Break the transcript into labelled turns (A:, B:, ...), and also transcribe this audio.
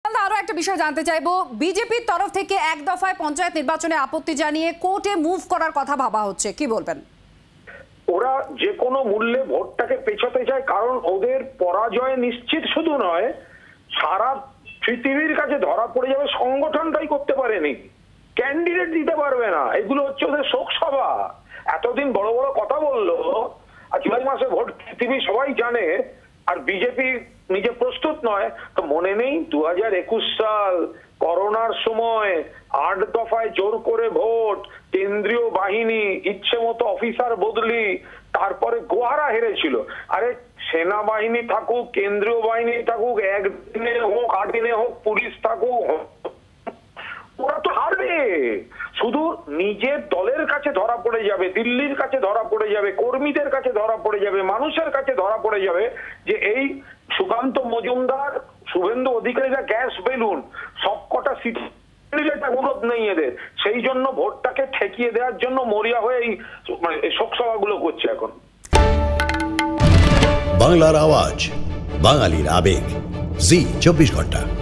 A: আরো একটা বিষয় জানতে চাইবো, বিজেপির তরফ থেকে এক দফায় পঞ্চায়েত নির্বাচনে আপত্তি জানিয়ে কোর্টে মুভ করার কথা ভাবা হচ্ছে, কি বলবেন?
B: ওরা যে কোনো মূল্যে ভোটটাকে পেছাতে চায়, কারণ ওদের পরাজয় নিশ্চিত শুধু নয়, সারা পৃথিবীর কাছে ধরা পড়ে যাবে সংগঠনটাই করতে পারেনি, ক্যান্ডিডেট দিতে পারবে না। এগুলো হচ্ছে ওদের শোক সভা। এতদিন বড় বড় কথা বললো, আর জুলাই মাসে ভোট পৃথিবী সবাই জানে, আর বিজেপি নিজে প্রস্তুত নয়। তো মনে নেই 2021 সাল করোনার সময় 8 দফায় জোর করে ভোট, কেন্দ্রীয় বাহিনী ইচ্ছে মতো অফিসার বদলি, তারপরে গোহারা হেরেছিল। আরে সেনাবাহিনী থাকুক, কেন্দ্রীয় বাহিনী থাকুক, একদিনে হোক 8 দিনে হোক, পুলিশ থাকুক, ওরা তো হারবে। শুধু নিজের দলের কাছে ধরা পড়ে যাবে, দিল্লির কাছে ধরা পড়ে যাবে, কর্মীদের কাছে ধরা পড়ে যাবে, মানুষের কাছে ধরা পড়ে যাবে যে এই সুকান্ত মজুমদার, শুভেন্দু অধিকারীরা গ্যাস বেলুন, সবকটা সিট অনুরোধ নেই এদের। সেই জন্য ভোটটাকে ঠেকিয়ে দেওয়ার জন্য মরিয়া হয়ে এই শোকসভাগুলো করছে এখন।
C: বাংলার আওয়াজ, বাঙালির আবেগ, জি 24 ঘন্টা।